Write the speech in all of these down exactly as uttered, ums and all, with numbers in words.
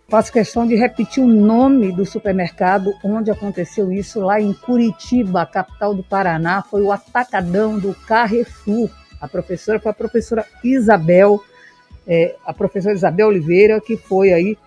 Faço questão de repetir o nome do supermercado onde aconteceu isso, lá em Curitiba, capital do Paraná. Foi o Atacadão do Carrefour. A professora foi a professora Isabel, é, a professora Isabel Oliveira, que foi aí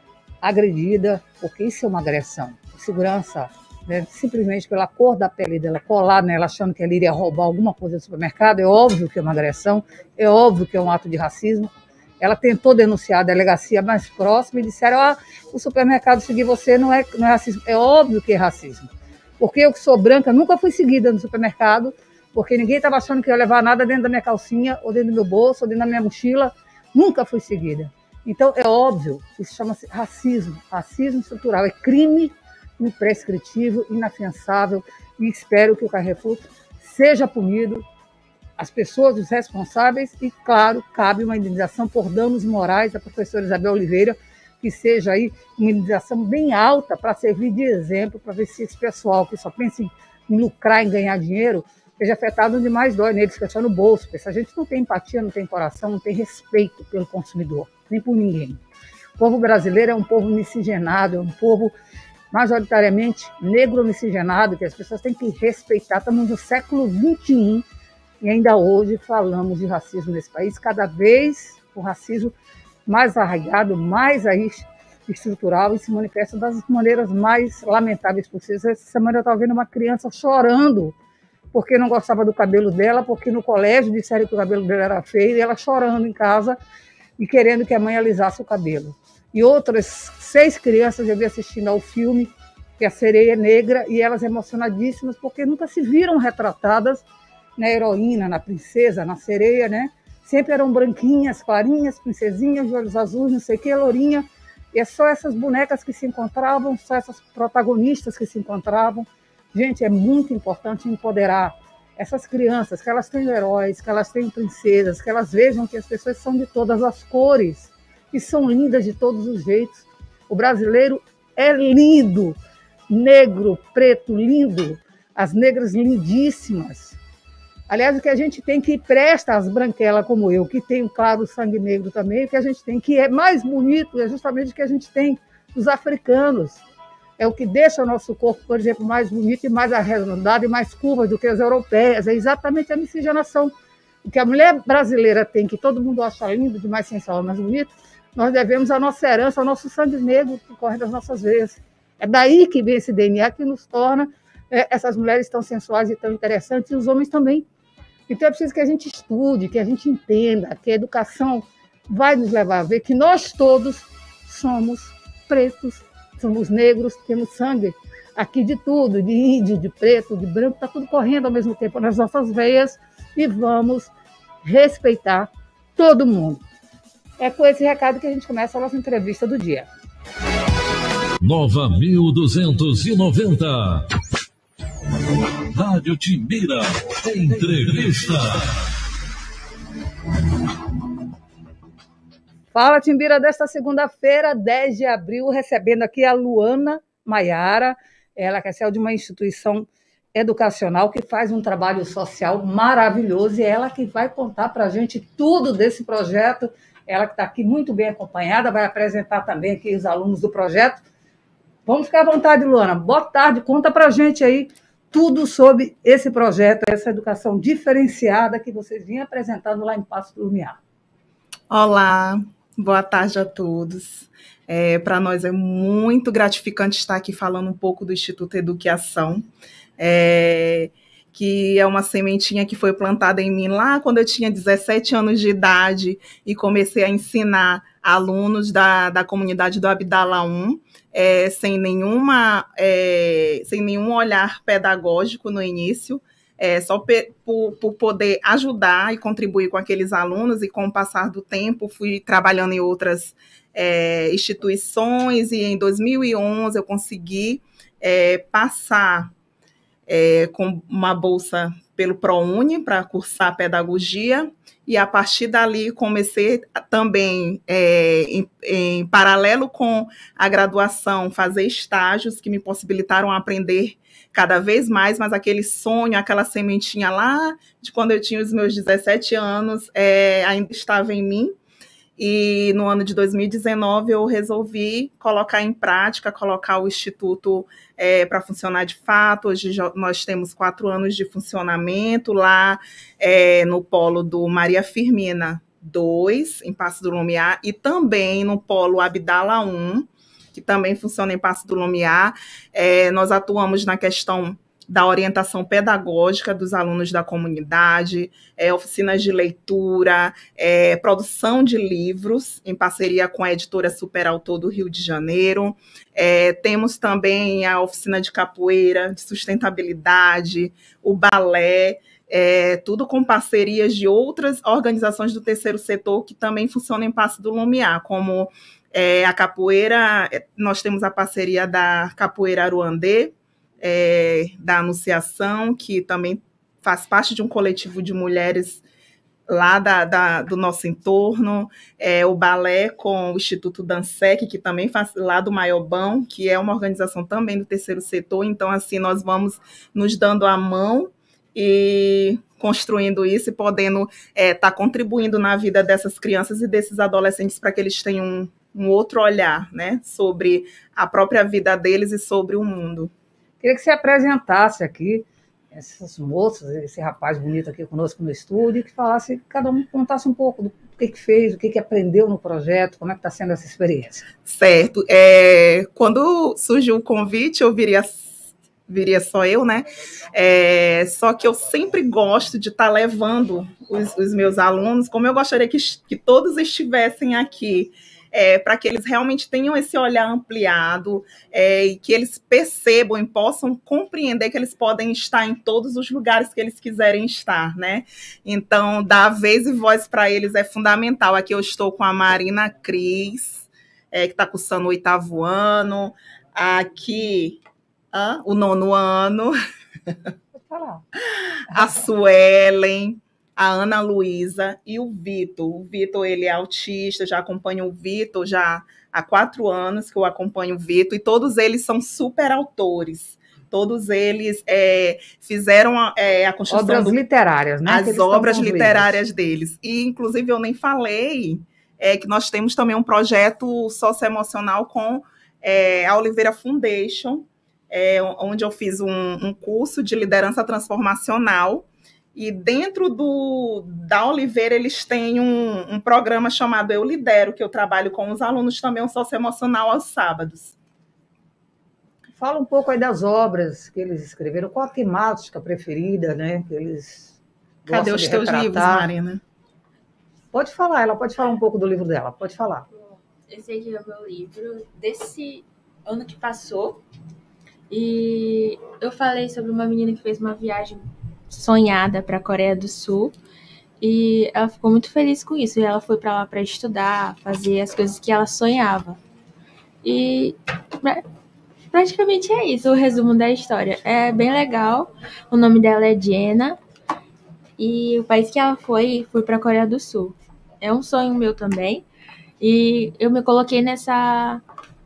agredida, porque isso é uma agressão. Segurança, né, simplesmente pela cor da pele dela, colar nela, achando que ela iria roubar alguma coisa do supermercado, é óbvio que é uma agressão, é óbvio que é um ato de racismo. Ela tentou denunciar a delegacia mais próxima e disseram, ah, o supermercado seguir você não é, não é racismo. É óbvio que é racismo. Porque eu que sou branca, nunca fui seguida no supermercado, porque ninguém estava achando que ia levar nada dentro da minha calcinha, ou dentro do meu bolso, ou dentro da minha mochila. Nunca fui seguida. Então, é óbvio, isso chama-se racismo. Racismo estrutural. É crime imprescritível, inafiançável, e espero que o Carrefour seja punido, as pessoas, os responsáveis, e, claro, cabe uma indenização por danos morais da professora Isabel Oliveira, que seja aí uma indenização bem alta para servir de exemplo, para ver se esse pessoal que só pensa em, em lucrar, em ganhar dinheiro, seja afetado onde mais dói neles, que é só no bolso, porque essa gente não tem empatia, não tem coração, não tem respeito pelo consumidor, nem por ninguém. O povo brasileiro é um povo miscigenado, é um povo majoritariamente negro miscigenado, que as pessoas têm que respeitar. Estamos no século vinte e um, e ainda hoje falamos de racismo nesse país, cada vez o racismo mais arraigado, mais aí estrutural, e se manifesta das maneiras mais lamentáveis possíveis. Essa semana eu estava vendo uma criança chorando porque não gostava do cabelo dela, porque no colégio disseram que o cabelo dela era feio, e ela chorando em casa e querendo que a mãe alisasse o cabelo. E outras seis crianças eu vi assistindo ao filme, que é a Sereia Negra, e elas emocionadíssimas, porque nunca se viram retratadas na heroína, na princesa, na sereia, né? Sempre eram branquinhas, clarinhas, princesinhas, de olhos azuis, não sei o que, lourinha. E é só essas bonecas que se encontravam, só essas protagonistas que se encontravam. Gente, é muito importante empoderar essas crianças, que elas têm heróis, que elas têm princesas, que elas vejam que as pessoas são de todas as cores e são lindas de todos os jeitos. O brasileiro é lindo, negro, preto, lindo, as negras lindíssimas. Aliás, o que a gente tem que presta às branquelas como eu, que tem, claro, o sangue negro também, o que a gente tem que é mais bonito é justamente o que a gente tem dos africanos. É o que deixa o nosso corpo, por exemplo, mais bonito e mais arredondado e mais curvas do que as europeias. É exatamente a miscigenação. O que a mulher brasileira tem, que todo mundo acha lindo, de mais sensual, mais bonito, nós devemos a nossa herança, ao nosso sangue negro que corre das nossas veias. É daí que vem esse D N A que nos torna é, essas mulheres tão sensuais e tão interessantes, e os homens também. Então é preciso que a gente estude, que a gente entenda, que a educação vai nos levar a ver que nós todos somos pretos, somos negros, temos sangue aqui de tudo, de índio, de preto, de branco, está tudo correndo ao mesmo tempo nas nossas veias, e vamos respeitar todo mundo. É com esse recado que a gente começa a nossa entrevista do dia. Nova mil duzentos e noventa. Rádio Timbira, entrevista. Fala, Timbira, desta segunda-feira, dez de abril, recebendo aqui a Luana Maiara, ela que é de uma instituição educacional que faz um trabalho social maravilhoso, e ela que vai contar para a gente tudo desse projeto. Ela que está aqui muito bem acompanhada, vai apresentar também aqui os alunos do projeto. Vamos ficar à vontade, Luana. Boa tarde, conta para a gente aí tudo sobre esse projeto, essa educação diferenciada que vocês vinham apresentando lá em Paço do Lumiar. Olá, boa tarde a todos. É, para nós é muito gratificante estar aqui falando um pouco do Instituto Educação, é, que é uma sementinha que foi plantada em mim lá quando eu tinha dezessete anos de idade e comecei a ensinar alunos da, da comunidade do Abdala um, é, sem, nenhuma, é, sem nenhum olhar pedagógico no início, é, só pe, por, por poder ajudar e contribuir com aqueles alunos, e com o passar do tempo fui trabalhando em outras é, instituições, e em dois mil e onze eu consegui é, passar é, com uma bolsa pelo ProUni para cursar pedagogia, e a partir dali comecei também, é, em, em paralelo com a graduação, fazer estágios que me possibilitaram aprender cada vez mais, mas aquele sonho, aquela sementinha lá de quando eu tinha os meus dezessete anos, é, ainda estava em mim, e no ano de dois mil e dezenove eu resolvi colocar em prática, colocar o Instituto é, para funcionar de fato. Hoje já, nós temos quatro anos de funcionamento lá é, no polo do Maria Firmina dois, em Paço do Lumiar, e também no polo Abdala um, que também funciona em Paço do Lumiar. É, nós atuamos na questão da orientação pedagógica dos alunos da comunidade, é, oficinas de leitura, é, produção de livros, em parceria com a editora Superautor do Rio de Janeiro. É, temos também a oficina de capoeira, de sustentabilidade, o balé, é, tudo com parcerias de outras organizações do terceiro setor que também funcionam em Paço do Lumiar, como é, a capoeira, nós temos a parceria da Capoeira Aruandê, É, da Anunciação, que também faz parte de um coletivo de mulheres lá da, da, do nosso entorno, é, o balé com o Instituto Dansec, que também faz lá do Maiobão, que é uma organização também do terceiro setor. Então, assim, nós vamos nos dando a mão e construindo isso e podendo estar é, tá contribuindo na vida dessas crianças e desses adolescentes para que eles tenham um, um outro olhar, né, sobre a própria vida deles e sobre o mundo. Queria que você apresentasse aqui essas moças, esse rapaz bonito aqui conosco no estúdio, e que falasse, cada um contasse um pouco do que, que fez, o que, que aprendeu no projeto, como é que está sendo essa experiência. Certo. É, quando surgiu o convite, eu viria, viria só eu, né? É, só que eu sempre gosto de estar tá levando os, os meus alunos, como eu gostaria que, que todos estivessem aqui, É, para que eles realmente tenham esse olhar ampliado é, e que eles percebam e possam compreender que eles podem estar em todos os lugares que eles quiserem estar, né? Então, dar vez e voz para eles é fundamental. Aqui eu estou com a Marina Cris, é, que está cursando o oitavo ano, aqui ah, o nono ano, Pode falar. a Suelen, a Ana Luísa e o Vitor. O Vitor, ele é autista, já acompanho o Vitor já há quatro anos que eu acompanho o Vitor, e todos eles são super autores. Todos eles é, fizeram é, a construção... Obras do, literárias, né? As obras literárias livros. deles. E, inclusive, eu nem falei é, que nós temos também um projeto socioemocional com é, a Oliveira Foundation, é, onde eu fiz um, um curso de liderança transformacional. E dentro do, da Oliveira, eles têm um, um programa chamado Eu Lidero, que eu trabalho com os alunos também, um socioemocional aos sábados. Fala um pouco aí das obras que eles escreveram, qual a temática preferida, né? Que eles Cadê os teus retratar. livros, Marina? Pode falar, ela pode falar um pouco do livro dela, pode falar. Esse aqui é o meu livro desse ano que passou. E eu falei sobre uma menina que fez uma viagem sonhada para a Coreia do Sul, e ela ficou muito feliz com isso, e ela foi para lá para estudar, fazer as coisas que ela sonhava. E praticamente é isso, o resumo da história. É bem legal. O nome dela é Jenna, e o país que ela foi, foi para a Coreia do Sul. É um sonho meu também, e eu me coloquei nessa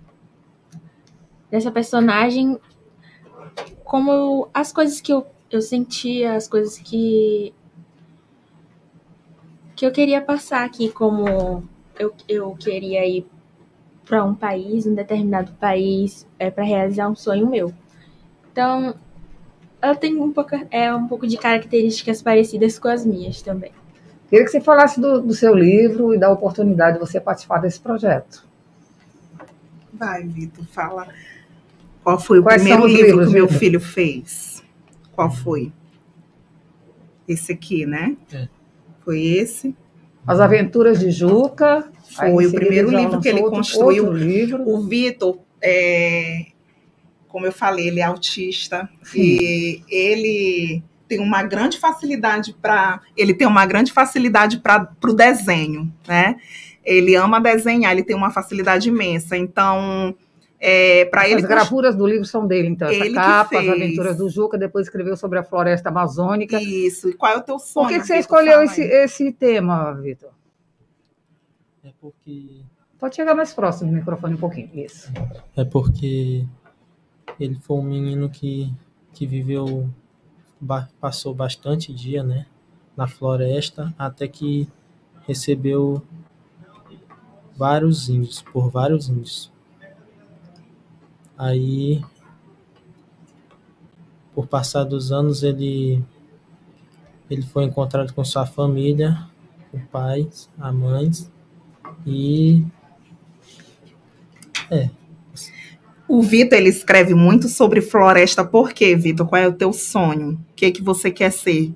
nessa personagem como as coisas que eu eu sentia, as coisas que que eu queria passar aqui, como eu, eu queria ir para um país, um determinado país, é, para realizar um sonho meu. Então, ela tem um pouco, é, um pouco de características parecidas com as minhas também. Queria que você falasse do, do seu livro e da oportunidade de você participar desse projeto. Vai, Vitor, fala. Qual foi o Quais primeiro livro livros, que o meu Vitor? filho fez? Qual foi? Esse aqui, né? É. Foi esse. As Aventuras de Juca. Foi o primeiro livro que ele outro, construiu. Outro livro. O Vitor, é, como eu falei, ele é autista. Sim. E ele tem uma grande facilidade para ele tem uma grande facilidade para o desenho, né? Ele ama desenhar, ele tem uma facilidade imensa. Então, é, para ele... As gravuras do livro são dele, então. Essa Ele que capa, As fez. Aventuras do Juca, depois escreveu sobre a floresta amazônica. Isso. E qual é o teu sonho? Por que, que você Vitor? escolheu Fala esse, aí. esse tema, Vitor? É porque Pode chegar mais próximo do microfone um pouquinho. Isso. é porque ele foi um menino que, que viveu, ba- passou bastante dia, né, na floresta, até que recebeu vários índios, por vários índios. Aí, por passar dos anos, ele, ele foi encontrado com sua família, o pai, a mãe, e... É. O Vitor, ele escreve muito sobre floresta. Por quê, Vitor? Qual é o teu sonho? O que, que você quer ser?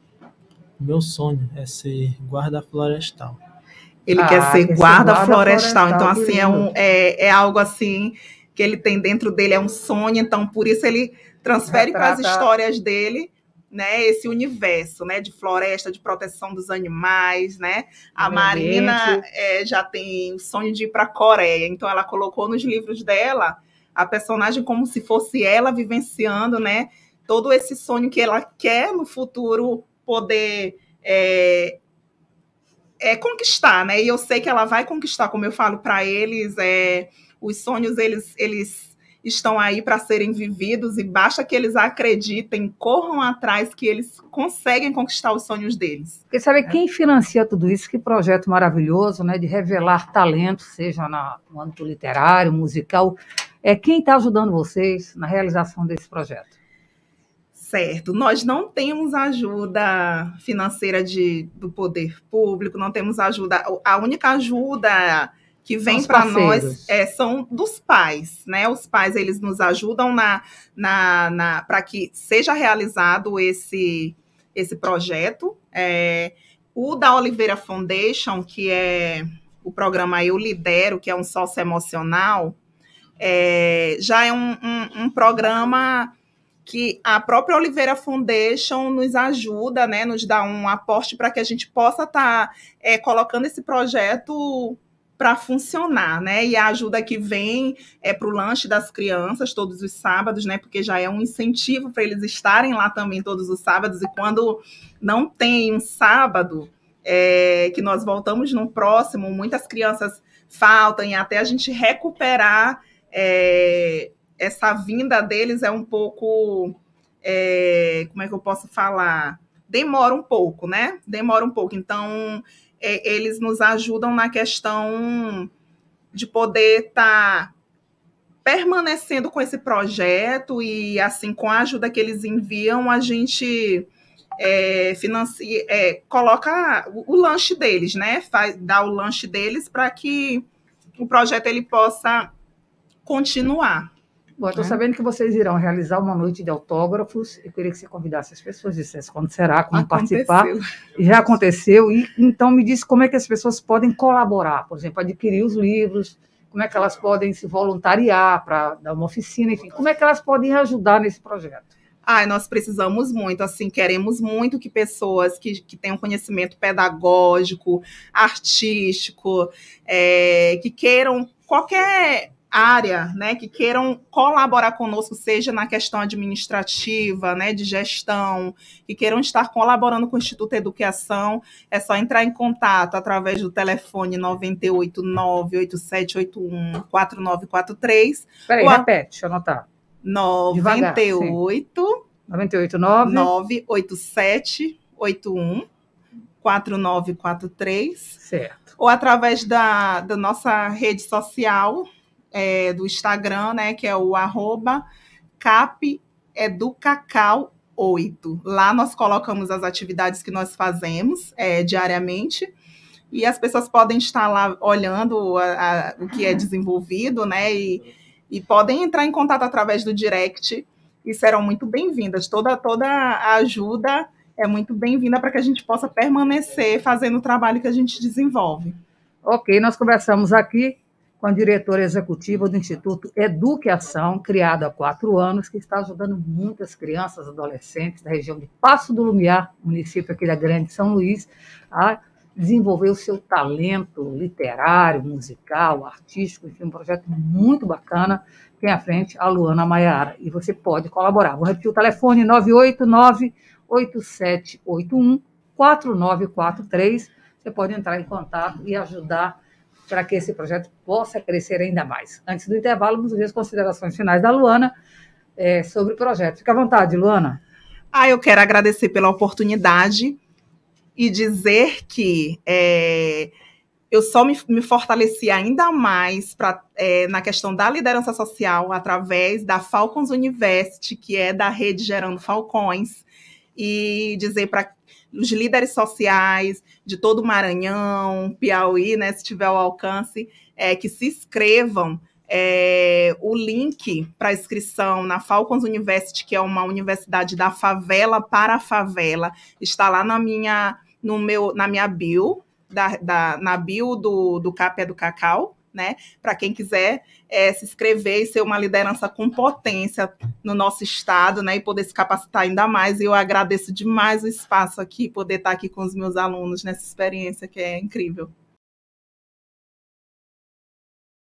Meu sonho é ser guarda florestal. Ele Ah, quer ser quer ser guarda, guarda florestal. florestal, Então, que assim, é, lindo. um, é, é algo assim que ele tem dentro dele, é um sonho. Então, por isso ele transfere para as Retrata- histórias dele, né, esse universo, né, de floresta, de proteção dos animais, né? A meio Marina ambiente. é, já tem o sonho de ir para a Coreia. Então, ela colocou nos livros dela a personagem como se fosse ela vivenciando, né, todo esse sonho que ela quer no futuro poder é, é, conquistar, né? E eu sei que ela vai conquistar, como eu falo para eles, é, os sonhos eles, eles estão aí para serem vividos e basta que eles acreditem, corram atrás, que eles conseguem conquistar os sonhos deles. Quer saber quem financia tudo isso? Que projeto maravilhoso, né, de revelar talento, seja na, no âmbito literário, musical. É quem está ajudando vocês na realização desse projeto? Certo. Nós não temos ajuda financeira de, do poder público, não temos ajuda. A única ajuda que São vem os para nós parceiros. é, são dos pais, né? Os pais, eles nos ajudam na, na, na, para que seja realizado esse, esse projeto. É, o da Oliveira Foundation, que é o programa Eu Lidero, que é um socioemocional, é, já é um, um, um programa que a própria Oliveira Foundation nos ajuda, né, nos dá um aporte para que a gente possa estar tá, é, colocando esse projeto para funcionar, né? E a ajuda que vem é para o lanche das crianças todos os sábados, né? Porque já é um incentivo para eles estarem lá também todos os sábados. E quando não tem um sábado, é, que nós voltamos no próximo, muitas crianças faltam e até a gente recuperar é, essa vinda deles é um pouco, é, como é que eu posso falar? Demora um pouco, né? Demora um pouco. Então, é, eles nos ajudam na questão de poder estar tá permanecendo com esse projeto e, assim, com a ajuda que eles enviam, a gente é, financia, é, coloca o, o lanche deles, né? Faz, dá o lanche deles para que o projeto ele possa continuar. Bom, estou sabendo que vocês irão realizar uma noite de autógrafos. Eu queria que você convidasse as pessoas, dissesse quando será, como Aconteceu. participar. Já aconteceu. E então me diz como é que as pessoas podem colaborar, por exemplo, adquirir os livros, como é que elas podem se voluntariar para dar uma oficina, enfim, como é que elas podem ajudar nesse projeto? Ai, nós precisamos muito, assim, queremos muito que pessoas que, que tenham conhecimento pedagógico, artístico, é, que queiram qualquer área, né, que queiram colaborar conosco, seja na questão administrativa, né, de gestão, que queiram estar colaborando com o Instituto Educação, é só entrar em contato através do telefone nove oito nove, oito sete oito um, quatro nove quatro três. Peraí, a... repete, deixa eu anotar. nove oito nove nove oito sete oito um, quatro nove quatro três. Certo. Ou através da, da nossa rede social, É, do Instagram, né, que é o arroba capeducacal oito. Lá nós colocamos as atividades que nós fazemos é, diariamente e as pessoas podem estar lá olhando a, a, o que é desenvolvido, né, e, e podem entrar em contato através do direct e serão muito bem-vindas. Toda, toda a ajuda é muito bem-vinda para que a gente possa permanecer fazendo o trabalho que a gente desenvolve. Ok, nós conversamos aqui com a diretora executiva do Instituto Educação, criado há quatro anos, que está ajudando muitas crianças e adolescentes da região de Passo do Lumiar, município aqui da Grande São Luís, a desenvolver o seu talento literário, musical, artístico, enfim, um projeto muito bacana. Tem à frente a Luana Maiara, e você pode colaborar. Vou repetir o telefone, nove oito nove, oito sete oito um, quatro nove quatro três. Você pode entrar em contato e ajudar para que esse projeto possa crescer ainda mais. Antes do intervalo, vamos ver as considerações finais da Luana é, sobre o projeto. Fica à vontade, Luana. Ah, eu quero agradecer pela oportunidade e dizer que é, eu só me, me fortaleci ainda mais pra, é, na questão da liderança social através da Falcons University, que é da rede Gerando Falcões, e dizer para os líderes sociais de todo o Maranhão, Piauí, né, se tiver o alcance, é, que se inscrevam. É, o link para inscrição na Falcons University, que é uma universidade da favela para a favela, está lá na minha, no meu, na minha bio, da, da, na bio do, do Capé do Cacau, né? Para quem quiser é, se inscrever e ser uma liderança com potência no nosso estado, né? E poder se capacitar ainda mais. E eu agradeço demais o espaço aqui, poder estar aqui com os meus alunos nessa experiência que é incrível.